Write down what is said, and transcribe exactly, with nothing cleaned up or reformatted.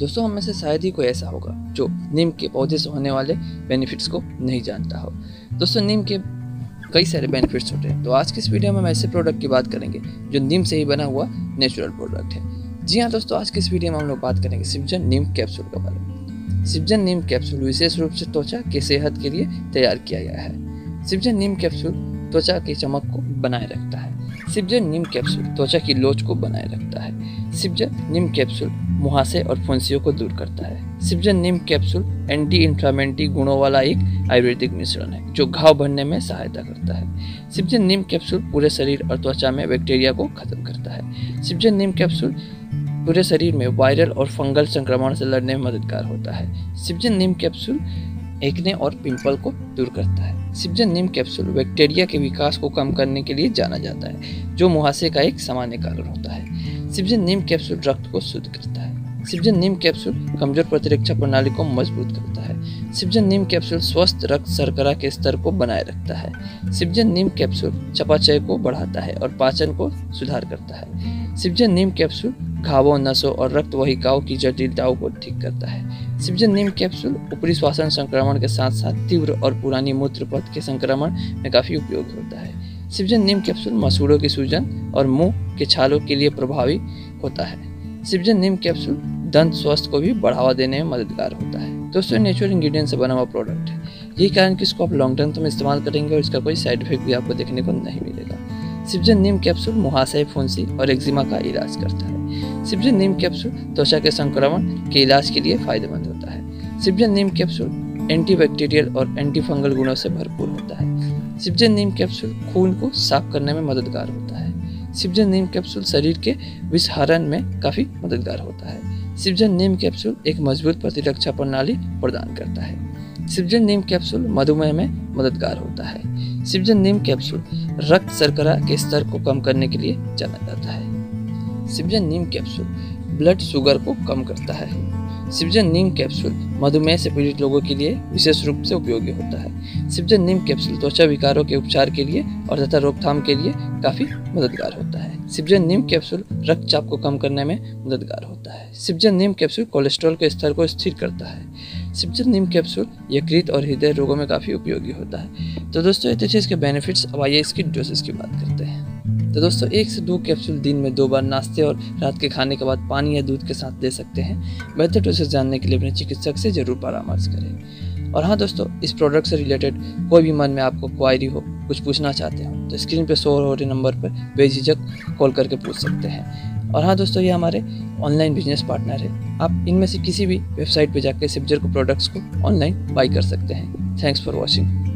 दोस्तों हम में से शायद ही कोई ऐसा होगा जो नीम के पौधे से होने वाले बेनिफिट्स को नहीं जानता हो। दोस्तों नीम के कई सारे बेनिफिट्स होते हैं, तो आज की इस वीडियो में हम ऐसे प्रोडक्ट की बात करेंगे जो नीम से ही बना हुआ नेचुरल प्रोडक्ट है। जी हाँ दोस्तों, आज की इस वीडियो में हम लोग बात करेंगे सिपजन नीम कैप्सूल के बारे में। सिपजन नीम कैप्सूल विशेष रूप से त्वचा की सेहत के लिए तैयार किया गया है। सिपजन नीम कैप्सूल त्वचा की चमक को बनाए रखता है। सिपजन नीम कैप्सूल त्वचा की लोच को बनाए रखता है। सिपजन नीम कैप्सूल मुहासे और फुंसियों को दूर करता है। सिपजन नीम कैप्सूल एंटी इंफ्लेमेटरी गुणों वाला एक आयुर्वेदिक मिश्रण है जो घाव भरने में सहायता करता है। सिपजन नीम कैप्सूल पूरे शरीर और त्वचा में बैक्टीरिया को खत्म करता है। सिपजन नीम कैप्सूल पूरे शरीर में वायरल और फंगल संक्रमण से लड़ने में मददगार होता है। सिपजन नीम कैप्सूल एक्ने और पिंपल को दूर करता है। सिपजन नीम कैप्सूल बैक्टीरिया के विकास को कम करने के लिए जाना जाता है जो मुहासे का एक सामान्य कारण होता है। सिपजन नीम कैप्सूल रक्त को शुद्ध करता है। सिपजन नीम कैप्सूल कमजोर प्रतिरक्षा प्रणाली को मजबूत करता है। सिपजन नीम कैप्सूल स्वस्थ रक्त शर्करा के स्तर को बनाए रखता है। सिपजन नीम कैप्सूल चयापचय को बढ़ाता है और पाचन को सुधार करता है। सिपजन नीम कैप्सूल घावों, नसों और रक्त वाहिकाओं की जटिलताओं को ठीक करता है। सिपजन नीम कैप्सूल ऊपरी श्वसन संक्रमण के साथ साथ तीव्र और पुरानी मूत्र पथ के संक्रमण में काफी उपयोगी होता है। सिपजन नीम कैप्सूल मसूड़ों की सूजन और मुंह के छालों के लिए प्रभावी होता है। सिपजन नीम कैप्सूल दंत स्वास्थ्य को भी बढ़ावा देने में मददगार होता है। दोस्तों नेचुरल इंग्रेडिएंट से बना हुआ प्रोडक्ट है, यही कारण कि इसको आप लॉन्ग टर्म में इस्तेमाल करेंगे और इसका कोई साइड इफेक्ट भी आपको देखने को नहीं मिलेगा। सिपजन नीम कैप्सूल मुहासे, फुंसी और एक्जिमा का इलाज करता है। सिपजन नीम कैप्सूल त्वचा के संक्रमण के इलाज के लिए फायदेमंद होता है। सिपजन नीम कैप्सूल एंटीबैक्टीरियल और एंटी फंगल गुणों से भरपूर होता है। सिपजन नीम कैप्सूल खून को साफ करने में मददगार होता है। सिपजन नीम कैप्सूल शरीर के विषहरण में काफी मददगार होता है। सिपजन नीम कैप्सूल एक मजबूत प्रतिरक्षा प्रणाली प्रदान करता है। सिपजन नीम कैप्सूल मधुमेह में मददगार होता है। सिपजन नीम कैप्सूल रक्त शर्करा के स्तर को कम करने के लिए जाना जाता है। सिपजन नीम कैप्सूल ब्लड शुगर को कम करता है। सिपजन नीम कैप्सूल मधुमेह से पीड़ित लोगों के लिए विशेष रूप से उपयोगी होता है। सिपजन नीम कैप्सूल त्वचा विकारों के उपचार के लिए और तथा रोकथाम के लिए काफी मददगार होता है। सिपजन नीम कैप्सूल रक्तचाप को कम करने में मददगार होता है। सिपजन नीम कैप्सूल कोलेस्ट्रॉल के स्तर को स्थिर करता है। सिपजन नीम कैप्सूल यकृत और हृदय रोगों में काफी उपयोगी होता है। तो दोस्तों ये थे इसके बेनिफिट्स। अब आइए इसकी डोसेस की बात करते हैं। तो दोस्तों एक से दो कैप्सूल दिन में दो बार नाश्ते और रात के खाने के बाद पानी या दूध के साथ दे सकते हैं। बेहतर डोसेस जानने के लिए अपने चिकित्सक से जरूर परामर्श करें। और हाँ दोस्तों, इस प्रोडक्ट से रिलेटेड कोई भी मन में आपको क्वायरी हो, कुछ पूछना चाहते हो तो स्क्रीन पे शो हो रहे नंबर पर बेझिझक कॉल करके पूछ सकते हैं। और हाँ दोस्तों, ये हमारे ऑनलाइन बिजनेस पार्टनर है। आप इनमें से किसी भी वेबसाइट पर जाकर सिपजन को प्रोडक्ट्स को ऑनलाइन बाई कर सकते हैं। Thanks for watching.